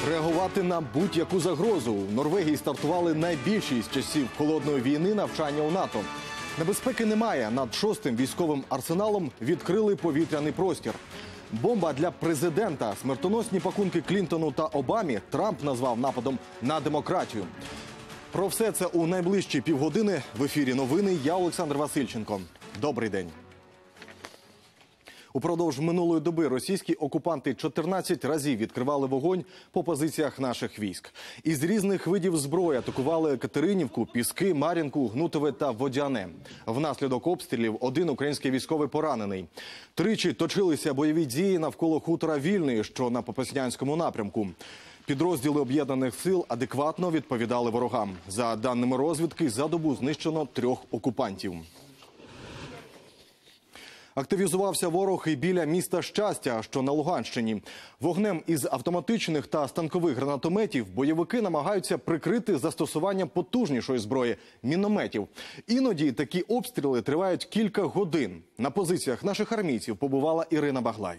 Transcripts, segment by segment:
Реагувати на будь-яку загрозу. В Норвегії стартували найбільші з часів холодної війни навчання у НАТО. Небезпеки немає. Над 6-м військовим арсеналом відкрили повітряний простір. Бомба для президента. Смертоносні пакунки Клінтону та Обамі Трамп назвав нападом на демократію. Про все це у найближчі півгодини. В ефірі новини. Я Олександр Васильченко. Добрий день. Упродовж минулої доби російські окупанти 14 разів відкривали вогонь по позиціях наших військ. Із різних видів зброї атакували Катеринівку, Піски, Мар'їнку, Гнутове та Водяне. Внаслідок обстрілів один український військовий поранений. Тричі точилися бойові дії навколо хутора Вільний, що на Попаснянському напрямку. Підрозділи об'єднаних сил адекватно відповідали ворогам. За даними розвідки, за добу знищено 3 окупантів. Активізувався ворог і біля міста Щастя, що на Луганщині. Вогнем із автоматичних та станкових гранатометів бойовики намагаються прикрити застосування потужнішої зброї – мінометів. Іноді такі обстріли тривають кілька годин. На позиціях наших армійців побувала Ірина Баглай.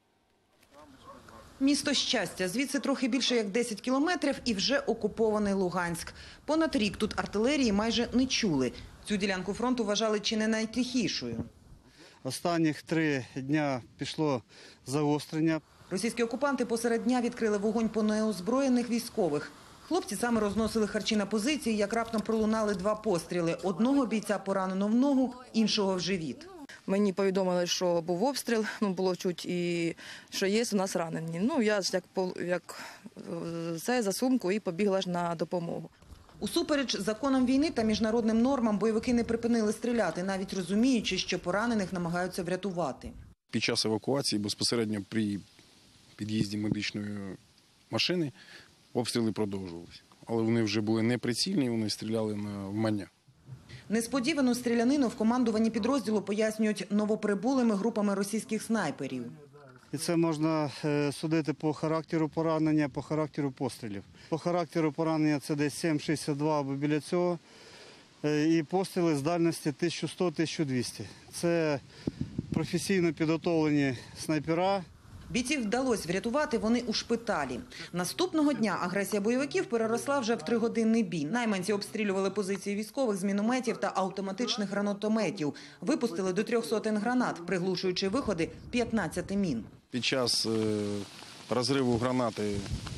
Місто Щастя. Звідси трохи більше як 10 кілометрів і вже окупований Луганськ. Понад рік тут артилерії майже не чули. Цю ділянку фронту вважали чи не найтихішою. Останніх 3 дня пішло загострення. Російські окупанти посеред дня відкрили вогонь по неозброєних військових. Хлопці саме розносили харчі на позиції, як раптом пролунали 2 постріли. Одного бійця поранено в ногу, іншого в живіт. Мені повідомили, що був обстріл, було чуть і що є у нас ранені. Я ж як це за сумку і побігла ж на допомогу. Усупереч законам війни та міжнародним нормам бойовики не припинили стріляти, навіть розуміючи, що поранених намагаються врятувати. Під час евакуації безпосередньо при під'їзді медичної машини обстріли продовжувалися. Але вони вже були неприцільні, вони стріляли в мання. Несподівану стрілянину в командуванні підрозділу пояснюють новоприбулими групами російських снайперів. І це можна судити по характеру поранення, по характеру пострілів. По характеру поранення це десь 7,62 або біля цього. І постріли з дальності 1100-1200. Це професійно підготовлені снайпера. Бійців вдалося врятувати, вони у шпиталі. Наступного дня агресія бойовиків переросла вже в 3-годинний бій. Найманці обстрілювали позиції військових з мінометів та автоматичних гранатометів. Випустили до 300 гранат, приглушуючи виходи 15 мін. Під час розриву гранати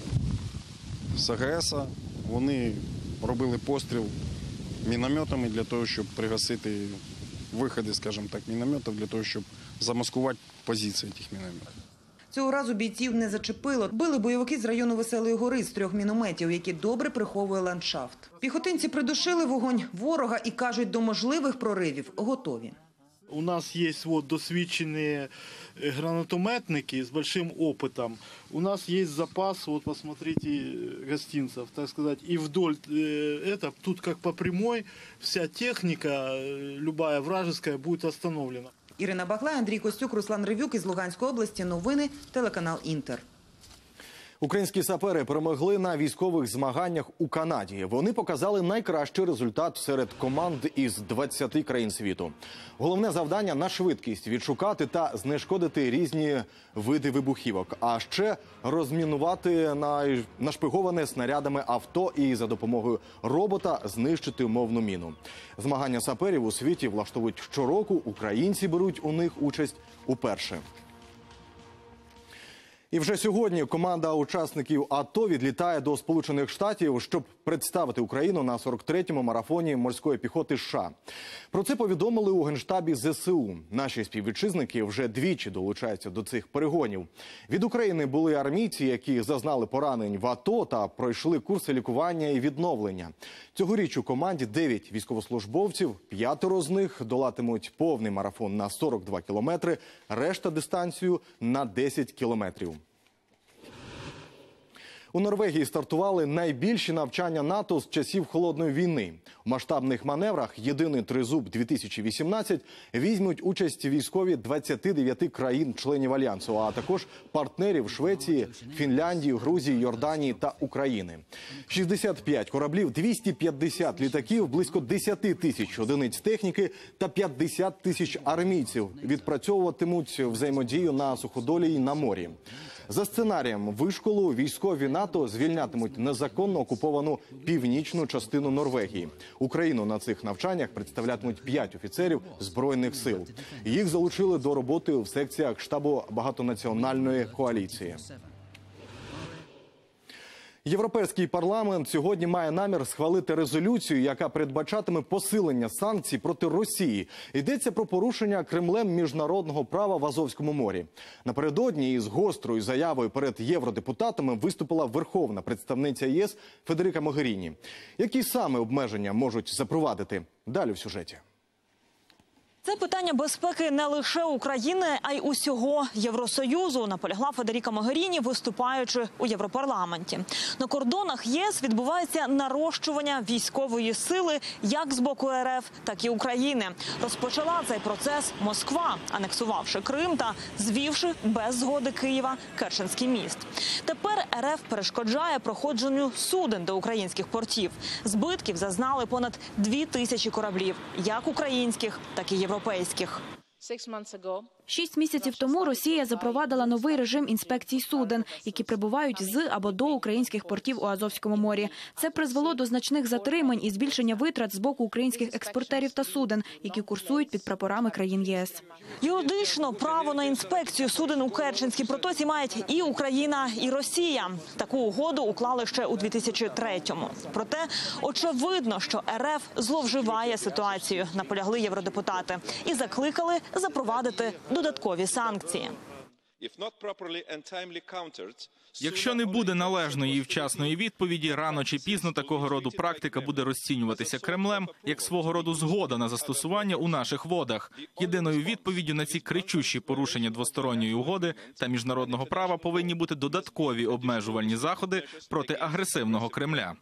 з АГС вони робили постріл мінометами для того, щоб пригасити виходи, скажімо так, мінометів, для того, щоб замаскувати позиції тих мінометів. Цього разу бійців не зачепило. Били бойовики з району Веселої гори з 3 мінометів, які добре приховує ландшафт. Піхотинці придушили вогонь ворога і кажуть, до можливих проривів готові. У нас є досвідчені гранатометники з великим досвідом. У нас є запас, посмотрите, гостинців, так сказати, і вдоль тут як по прямой, вся техніка, любая вражеская, буде остановлена. Ірина Баглай, Андрій Костюк, Руслан Ревюк із Луганської області. Новини, телеканал «Інтер». Українські сапери перемогли на військових змаганнях у Канаді. Вони показали найкращий результат серед команд із 20 країн світу. Головне завдання – на швидкість відшукати та знешкодити різні види вибухівок. А ще розмінувати нашпиговане снарядами авто і за допомогою робота знищити умовну міну. Змагання саперів у світі влаштовують щороку. Українці беруть у них участь уперше. І вже сьогодні команда учасників АТО відлітає до Сполучених Штатів, щоб представити Україну на 43-му марафоні морської піхоти США. Про це повідомили у Генштабі ЗСУ. Наші співвітчизники вже двічі долучаються до цих перегонів. Від України були армійці, які зазнали поранень в АТО та пройшли курси лікування і відновлення. Цьогоріч у команді 9 військовослужбовців, 5 з них долатимуть повний марафон на 42 кілометри, решта дистанцію на 10 кілометрів. У Норвегії стартували найбільші навчання НАТО з часів Холодної війни. У масштабних маневрах «Єдиний тризуб-2018» візьмуть участь військові 29 країн-членів Альянсу, а також партнерів Швеції, Фінляндії, Грузії, Йорданії та України. 65 кораблів, 250 літаків, близько 10 тисяч одиниць техніки та 50 тисяч армійців відпрацьовуватимуть взаємодію на суходолі й на морі. За сценарієм вишколу військові НАТО звільнятимуть незаконно окуповану північну частину Норвегії. Україну на цих навчаннях представлятимуть 5 офіцерів Збройних сил. Їх залучили до роботи в секціях штабу багатонаціональної коаліції. Європейський парламент сьогодні має намір схвалити резолюцію, яка передбачатиме посилення санкцій проти Росії. Йдеться про порушення Кремлем міжнародного права в Азовському морі. Напередодні із гострою заявою перед євродепутатами виступила верховна представниця ЄС Федерика Могеріні. Які саме обмеження можуть запровадити? Далі в сюжеті. Це питання безпеки не лише України, а й усього Євросоюзу, наполягла Федеріка Могеріні, виступаючи у Європарламенті. На кордонах ЄС відбувається нарощування військової сили як з боку РФ, так і України. Розпочала цей процес Москва, анексувавши Крим та звівши без згоди Києва Керченський міст. Тепер РФ перешкоджає проходженню суден до українських портів. Збитків зазнали понад 2000 кораблів, як українських, так і європейських. 6 місяців тому Росія запровадила новий режим інспекцій суден, які прибувають з або до українських портів у Азовському морі. Це призвело до значних затримань і збільшення витрат з боку українських експортерів та суден, які курсують під прапорами країн ЄС. Юридично право на інспекцію суден у Керченській протоці мають і Україна, і Росія. Таку угоду уклали ще у 2003-му. Проте очевидно, що РФ зловживає ситуацією, наполягли євродепутати, і закликали запровадити додаткові санкції. Якщо не буде належної і вчасної відповіді, рано чи пізно такого роду практика буде розцінюватися Кремлем як свого роду згода на застосування у наших водах. Єдиною відповіддю на ці кричущі порушення двосторонньої угоди та міжнародного права повинні бути додаткові обмежувальні заходи проти агресивного Кремля.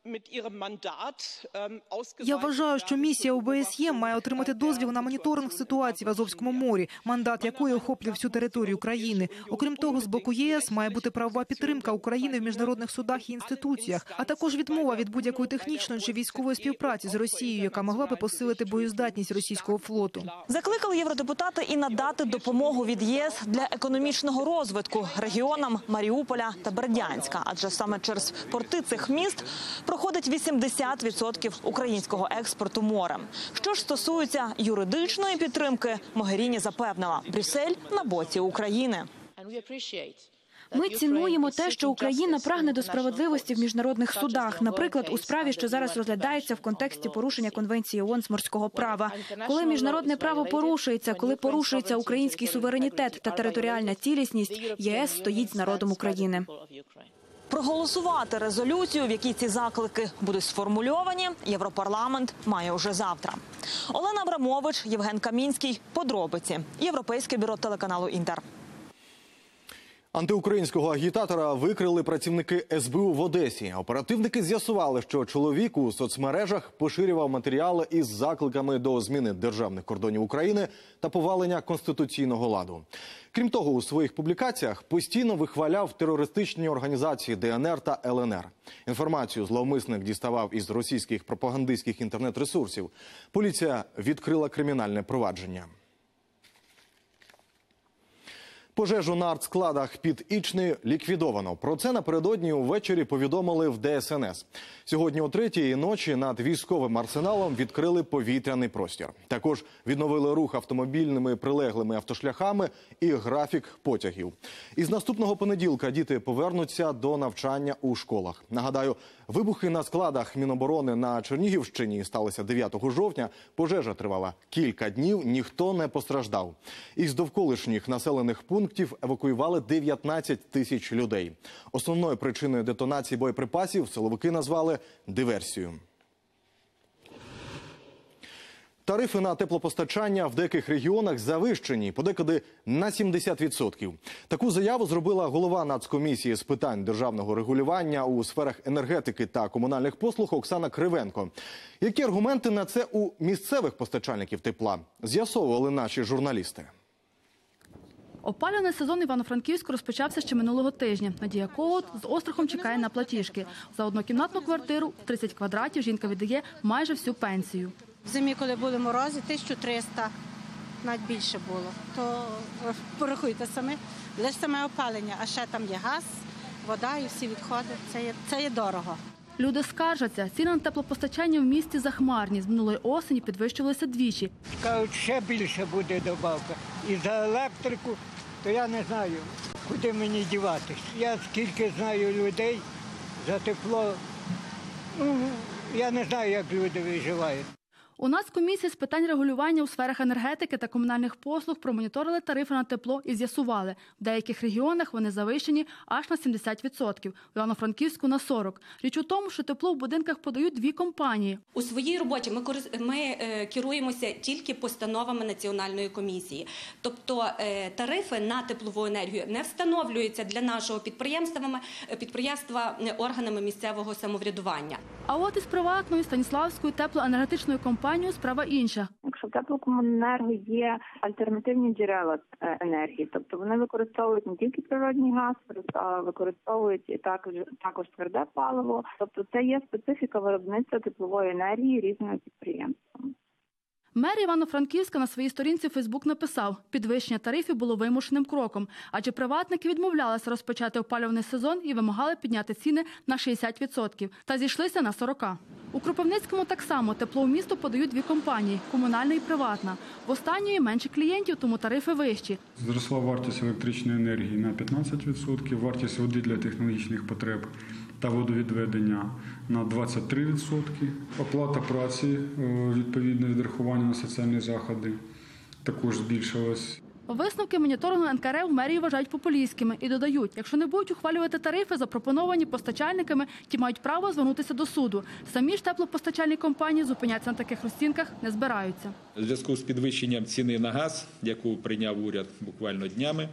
Я вважаю, що місія ОБСЄ має отримати дозвіл на моніторинг ситуації в Азовському морі, мандат якої охоплює всю територію країни. Окрім того, з боку ЄС має бути правова підтримка України в міжнародних судах і інституціях, а також відмова від будь-якої технічної чи військової співпраці з Росією, яка могла би посилити боєздатність російського флоту. Закликали євродепутати і надати допомогу від ЄС для економічного розвитку регіонам Маріуполя та Бердянська, адже саме через порти цих міст проходить 80% українського експорту морем. Що ж стосується юридичної підтримки, Могеріні запевнила, Брюссель на боці України. Ми цінуємо те, що Україна прагне до справедливості в міжнародних судах, наприклад, у справі, що зараз розглядається в контексті порушення Конвенції ООН з морського права. Коли міжнародне право порушується, коли порушується український суверенітет та територіальна цілісність, єС стоїть з народом України. Проголосувати резолюцію, в якій ці заклики будуть сформульовані, Європарламент має уже завтра. Олена Абрамович, Євген Камінський. Подробиці. Європейське бюро телеканалу «Інтер». Антиукраїнського агітатора викрили працівники СБУ в Одесі. Оперативники з'ясували, що чоловік у соцмережах поширював матеріали із закликами до зміни державних кордонів України та повалення конституційного ладу. Крім того, у своїх публікаціях постійно вихваляв терористичні організації ДНР та ЛНР. Інформацію зловмисник діставав із російських пропагандистських інтернет-ресурсів. Поліція відкрила кримінальне провадження. Пожежу на артскладах під Ічнею ліквідовано. Про це напередодні увечері повідомили в ДСНС. Сьогодні о 3-й ночі над військовим арсеналом відкрили повітряний простір. Також відновили рух автомобільними прилеглими автошляхами і графік потягів. Із наступного понеділка діти повернуться до навчання у школах. Нагадаю, вибухи на складах Міноборони на Чернігівщині сталися 9 жовтня. Пожежа тривала кілька днів, ніхто не постраждав. Із довколишніх населених пунктів евакуювали 19 тисяч людей. Основною причиною детонації боєприпасів силовики назвали диверсію. Тарифи на теплопостачання в деяких регіонах завищені, подекуди на 70%. Таку заяву зробила голова Нацкомісії з питань державного регулювання у сферах енергетики та комунальних послуг Оксана Кривенко. Які аргументи на це у місцевих постачальників тепла? З'ясовували наші журналісти. Опалювальний сезон Івано-Франківську розпочався ще минулого тижня. Надія Когут з острахом чекає на платіжки. За однокімнатну квартиру в 30 квадратів жінка віддає майже всю пенсію. В зимі, коли були морози, 1300. навіть більше було. То порахуйте самі, лише саме опалення, а ще там є газ, вода і всі відходи. Це є дорого. Люди скаржаться, ціни на теплопостачання в місті захмарні. З минулої осені підвищувалися двічі. Кажуть, ще більше буде добавка. І за електрику, то я не знаю, куди мені діватись. Я скільки знаю людей за тепло, я не знаю, як люди виживають. У Нацкомісії з питань регулювання у сферах енергетики та комунальних послуг промоніторили тарифи на тепло і з'ясували, в деяких регіонах вони завищені аж на 70%, в Івано-Франківську – на 40%. Річ у тому, що тепло в будинках подають дві компанії. У своїй роботі ми керуємося тільки постановами Національної комісії. Тобто тарифи на теплову енергію не встановлюються для нашого підприємства органами місцевого самоврядування. А от із приватною Станіславською теплоенергетичною компанією справа інша. Якщо в теплокомуненерго є альтернативні джерела енергії, тобто вони використовують не тільки природний газ, а використовують і також тверде паливо. Тобто це є специфіка виробництва теплової енергії різними підприємствами. Мер Івано-Франківська на своїй сторінці Фейсбук написав, підвищення тарифів було вимушеним кроком, адже приватники відмовлялися розпочати опалювальний сезон і вимагали підняти ціни на 60%, та зійшлися на 40%. У Кропивницькому так само тепло у місто подають дві компанії – комунальна і приватна. В останньої менше клієнтів, тому тарифи вищі. Зросла вартість електричної енергії на 15%, вартість води для технологічних потреб та водовідведення на 23%, оплата праці, відповідне відрахування на соціальні заходи також збільшилась. Висновки моніторингу НКРЕ в мерії вважають популістськими і додають, якщо не будуть ухвалювати тарифи, запропоновані постачальниками, ті мають право звернутися до суду. Самі ж теплопостачальні компанії зупинятися на таких розцінках не збираються. У зв'язку з підвищенням ціни на газ, яку прийняв уряд буквально днями,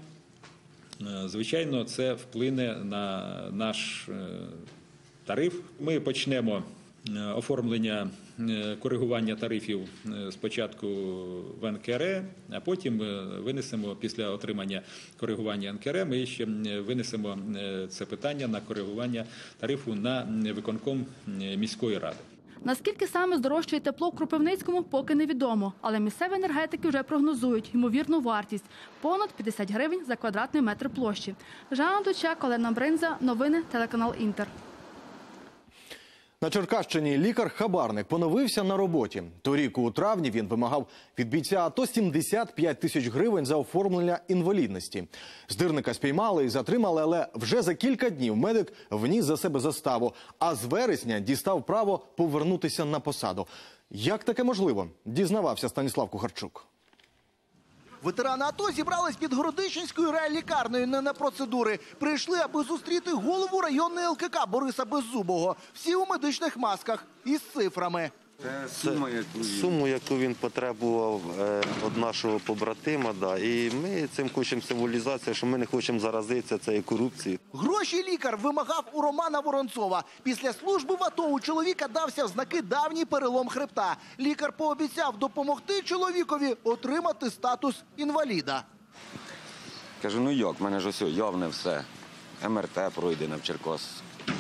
звичайно, це вплине на наш тариф. Ми почнемо оформлення коригування тарифів спочатку в НКРЕ, а потім винесемо, після отримання коригування НКРЕ, ми ще винесемо це питання на коригування тарифу на виконком міської ради. Наскільки саме здорожчає тепло в Кропивницькому, поки невідомо. Але місцеві енергетики вже прогнозують ймовірну вартість – понад 50 гривень за квадратний метр площі. Жанна Дучак, Олена Бринза. Новини, телеканал «Інтер». На Черкащині лікар-хабарник поновився на роботі. Торік у травні він вимагав від бійця АТО 75 тисяч гривень за оформлення інвалідності. Здирника спіймали і затримали, але вже за кілька днів медик вніс за себе заставу, а з вересня дістав право повернутися на посаду. Як таке можливо? Дізнавався Станіслав Кухарчук. Ветерани АТО зібрались під Городищенською райлікарнею не на процедури. Прийшли, аби зустріти голову районної ЛКК Бориса Беззубого. Всі у медичних масках із цифрами. Це суму, яку він потребував від нашого побратима. Да. І ми цим хочемо символізацію, що ми не хочемо заразитися цією корупцією. Гроші лікар вимагав у Романа Воронцова. Після служби в АТО у чоловіка дався в знаки давній перелом хребта. Лікар пообіцяв допомогти чоловікові отримати статус інваліда. Кажу, ну як, в мене ж ось явне все. МРТ пройдене в Черкас,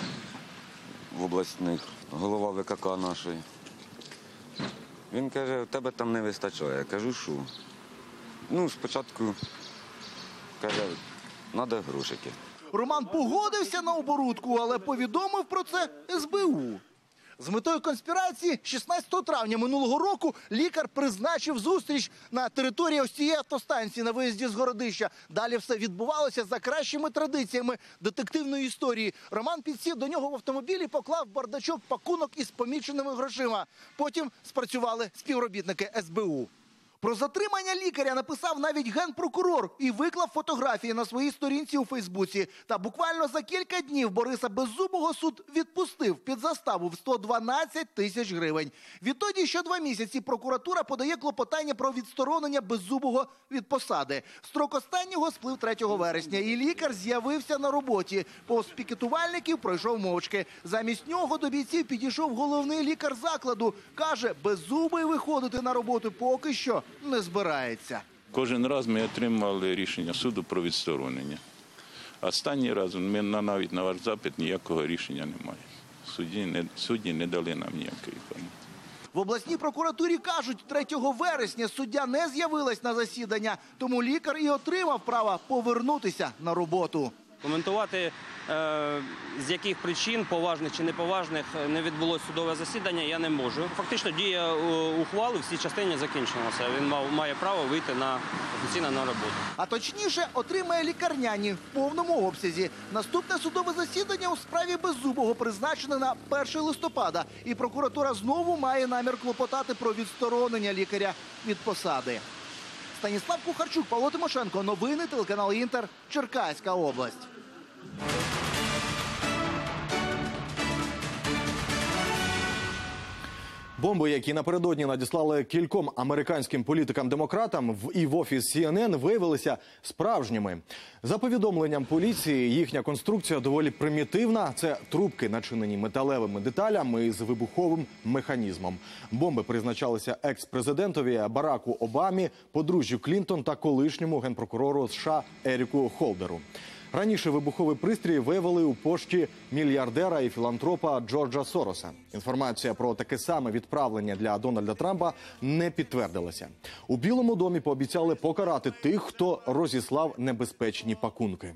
в обласних, голова ВКК нашої. Він каже, в тебе там не вистачає. Я кажу, що? Ну, спочатку, каже, треба грошики. Роман погодився на оборудку, але повідомив про це СБУ. З метою конспірації 16 травня минулого року лікар призначив зустріч на території ось цієї автостанції на виїзді з Городища. Далі все відбувалося за кращими традиціями детективної історії. Роман підсів до нього в автомобілі, поклав в бардачок пакунок із поміченими грошима. Потім спрацювали співробітники СБУ. Про затримання лікаря написав навіть генпрокурор і виклав фотографії на своїй сторінці у Фейсбуці. Та буквально за кілька днів Бориса Беззубого суд відпустив під заставу в 112 тисяч гривень. Відтоді що 2 місяці прокуратура подає клопотання про відсторонення Беззубого від посади. Строк останнього сплив 3 вересня, і лікар з'явився на роботі. Повз пікетувальників пройшов мовчки. Замість нього до бійців підійшов головний лікар закладу. Каже, Беззубий виходити на роботу поки що не збирається. Кожен раз ми отримали рішення суду про відсторонення. Останній раз ми навіть на ваш запит ніякого рішення немає. Судді не дали нам ніякої інформації. В обласній прокуратурі кажуть, 3 вересня суддя не з'явилась на засідання, тому лікар і отримав право повернутися на роботу. Коментувати, з яких причин, поважних чи неповажних, не відбулося судове засідання, я не можу. Фактично дія ухвали в цій частині закінчилася. Він має право вийти офіційно на роботу. А точніше, отримає лікарняні в повному обсязі. Наступне судове засідання у справі Беззубого призначене на 1 листопада. І прокуратура знову має намір клопотати про відсторонення лікаря від посади. Станіслав Кухарчук, Павло Тимошенко. Новини, телеканал «Інтер», Черкаська область. Бомби, які напередодні надіслали кільком американським політикам-демократам і в офіс CNN, виявилися справжніми. За повідомленням поліції, їхня конструкція доволі примітивна. Це трубки, начинені металевими деталями із вибуховим механізмом. Бомби призначалися екс-президентові Бараку Обамі, подружжю Клінтон та колишньому генпрокурору США Еріку Холдеру. Раніше вибуховий пристрій виявили у пошті мільярдера і філантропа Джорджа Сороса. Інформація про таке саме відправлення для Дональда Трампа не підтвердилася. У Білому домі пообіцяли покарати тих, хто розіслав небезпечні пакунки.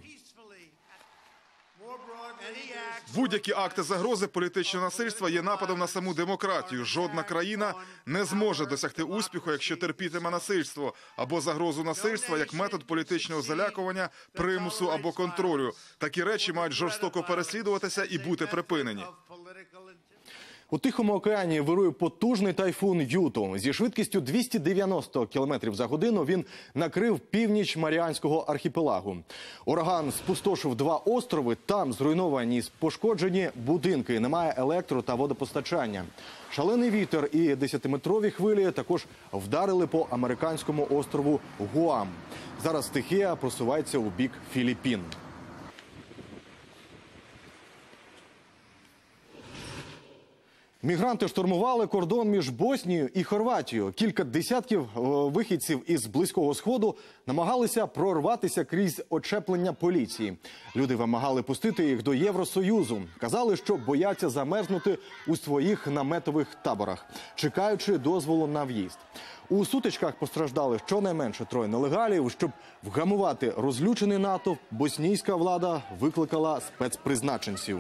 Будь-які акти загрози політичного насильства є нападом на саму демократію. Жодна країна не зможе досягти успіху, якщо терпітиме насильство або загрозу насильства як метод політичного залякування, примусу або контролю. Такі речі мають жорстоко переслідуватися і бути припинені. У Тихому океані вирує потужний тайфун Юту. Зі швидкістю 290 км за годину він накрив північ Маріанського архіпелагу. Ураган спустошив 2 острови, там зруйновані й пошкоджені будинки, немає електро- та водопостачання. Шалений вітер і 10-метрові хвилі також вдарили по американському острову Гуам. Зараз стихія просувається у бік Філіппін. Мігранти штурмували кордон між Боснією і Хорватією. Кілька десятків вихідців із Близького Сходу намагалися прорватися крізь очеплення поліції. Люди вимагали пустити їх до Євросоюзу. Казали, що бояться замерзнути у своїх наметових таборах, чекаючи дозволу на в'їзд. У сутичках постраждали щонайменше 3 нелегалів. Щоб вгамувати розлючений натовп, боснійська влада викликала спецпризначенців.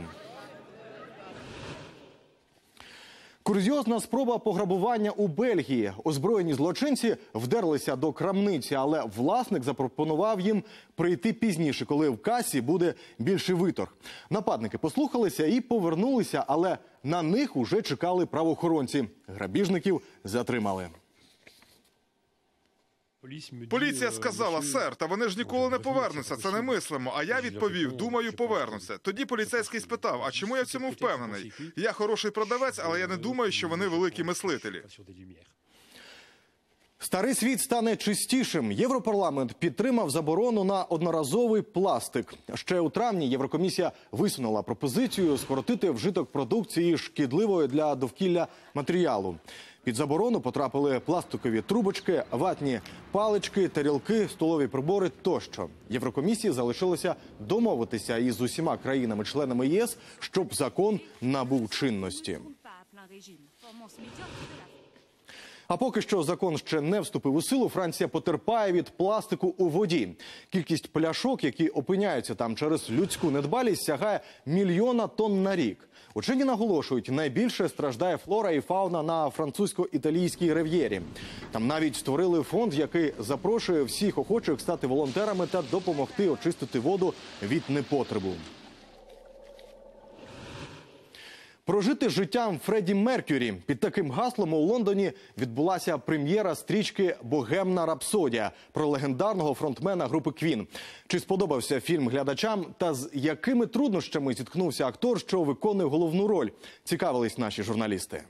Курйозна спроба пограбування у Бельгії. Озброєні злочинці вдерлися до крамниці, але власник запропонував їм прийти пізніше, коли в касі буде більший виторг. Нападники послухалися і повернулися, але на них уже чекали правоохоронці. Грабіжників затримали. Поліція сказала: сер, та вони ж ніколи не повернуться, це немислимо. А я відповів: думаю, повернуться. Тоді поліцейський спитав: а чому я в цьому впевнений? Я хороший продавець, але я не думаю, що вони великі мислителі. Старий світ стане чистішим. Європарламент підтримав заборону на одноразовий пластик. Ще у травні Єврокомісія висунула пропозицію скоротити вжиток продукції шкідливої для довкілля матеріалу. Під заборону потрапили пластикові трубочки, ватні палички, тарілки, столові прибори тощо. Єврокомісії залишилося домовитися із усіма країнами-членами ЄС, щоб закон набув чинності. А поки що закон ще не вступив у силу, Франція потерпає від пластику у воді. Кількість пляшок, які опиняються там через людську недбалість, сягає 1 мільйона тонн на рік. Учені наголошують, найбільше страждає флора і фауна на французько-італійській рив'єрі. Там навіть створили фонд, який запрошує всіх охочих стати волонтерами та допомогти очистити воду від непотребу. Прожити життям Фредді Меркюрі. Під таким гаслом у Лондоні відбулася прем'єра стрічки «Богемна рапсодія» про легендарного фронтмена групи Квін. Чи сподобався фільм глядачам та з якими труднощами зіткнувся актор, що виконує головну роль? Цікавились наші журналісти.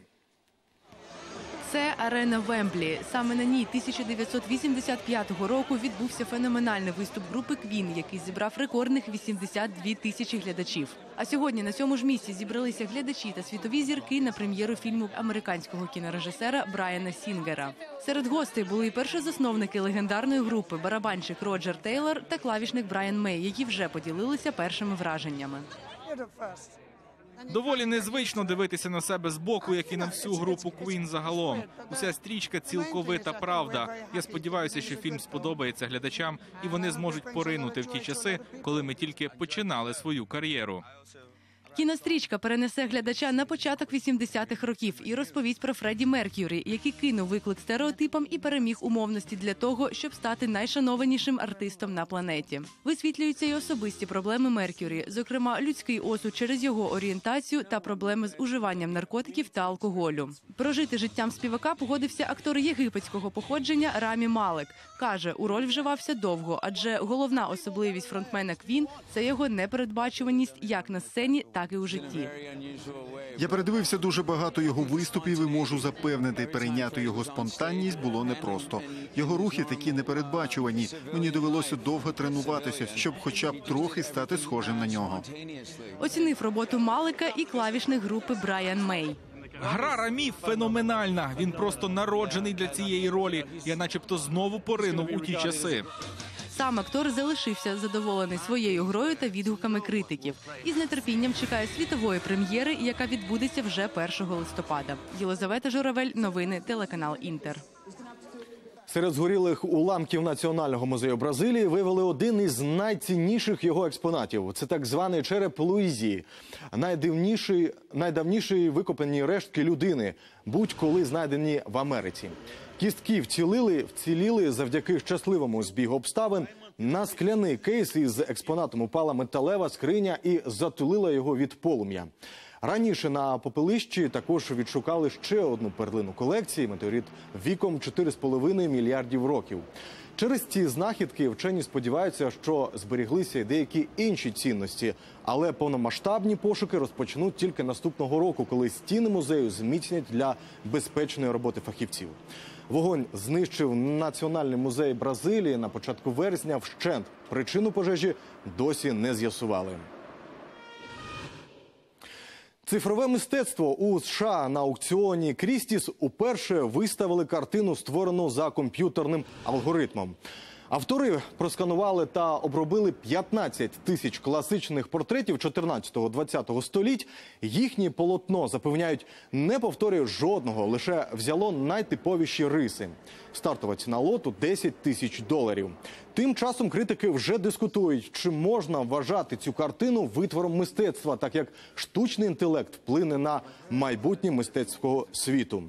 Це арена Вемблі. Саме на ній 1985 року відбувся феноменальний виступ групи Квін, який зібрав рекордних 82 тисячі глядачів. А сьогодні на цьому ж місці зібралися глядачі та світові зірки на прем'єру фільму американського кінорежисера Брайана Сінгера. Серед гостей були і першозасновники легендарної групи – барабанщик Роджер Тейлор та клавішник Брайан Мей, які вже поділилися першими враженнями. Доволі незвично дивитися на себе збоку, як і на всю групу Queen загалом. Уся стрічка цілковита правда. Я сподіваюся, що фільм сподобається глядачам, і вони зможуть поринути в ті часи, коли ми тільки починали свою кар'єру. Кінострічка перенесе глядача на початок 80-х років і розповість про Фредді Мерк'юрі, який кинув виклик стереотипам і переміг умовності для того, щоб стати найшанованішим артистом на планеті. Висвітлюються й особисті проблеми Мерк'юрі, зокрема людський осуд через його орієнтацію та проблеми з уживанням наркотиків та алкоголю. Прожити життям співака погодився актор єгипетського походження Рамі Малек. Каже, у роль вживався довго, адже головна особливість фронтмена Queen – це його непередбачуваність як на сцені, так і у житті. Я передивився дуже багато його виступів і можу запевнити, перейняти його спонтанність було непросто. Його рухи такі непередбачувані. Мені довелося довго тренуватися, щоб хоча б трохи стати схожим на нього. Оцінив роботу Малека і клавішник групи Брайан Мей. Гра Рамі феноменальна. Він просто народжений для цієї ролі. Я начебто знову поринув у ті часи. Сам актор залишився задоволений своєю грою та відгуками критиків. І з нетерпінням чекає світової прем'єри, яка відбудеться вже 1 листопада. Єлизавета Журавель, новини, телеканал «Інтер». Серед згорілих уламків Національного музею Бразилії виявили один із найцінніших його експонатів. Це так званий череп Луїзії. Найдавніші викопані рештки людини, будь-коли знайдені в Америці. Кістки вціліли завдяки щасливому збігу обставин. На скляний кейс із експонатом упала металева скриня і затулила його від полум'я. Раніше на попелищі також відшукали ще одну перлину колекції – метеорит віком 4,5 мільярдів років. Через ці знахідки вчені сподіваються, що зберіглися й деякі інші цінності. Але повномасштабні пошуки розпочнуть тільки наступного року, коли стіни музею зміцнять для безпечної роботи фахівців. Вогонь знищив Національний музей Бразилії на початку вересня вщент. Причину пожежі досі не з'ясували. Цифрове мистецтво у США на аукціоні Крістіс уперше виставили картину, створену за комп'ютерним алгоритмом. Автори просканували та обробили 15 тисяч класичних портретів 14-20 століть. Їхнє полотно, запевняють, не повторює жодного, лише взяло найтиповіші риси. Стартова ціна лоту – $10 тисяч. Тим часом критики вже дискутують, чи можна вважати цю картину витвором мистецтва, так як штучний інтелект вплине на майбутнє мистецького світу.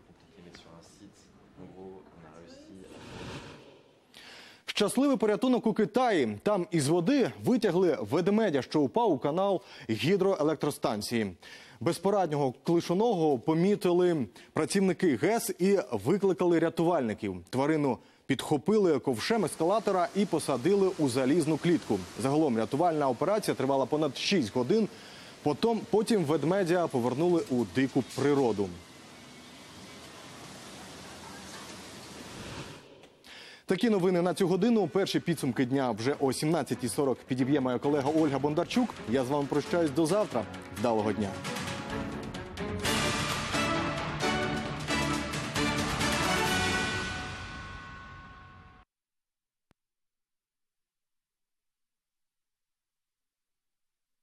Щасливий порятунок у Китаї. Там із води витягли ведмедя, що упав у канал гідроелектростанції. Безпораднього клишоного помітили працівники ГЕС і викликали рятувальників. Тварину підхопили ковшем ескалатора і посадили у залізну клітку. Загалом рятувальна операція тривала понад 6 годин. Потім ведмедя повернули у дику природу. Такі новини на цю годину. Перші підсумки дня вже о 17:40 підіб'є моя колега Ольга Бондарчук. Я з вами прощаюсь до завтра. Вдалого дня.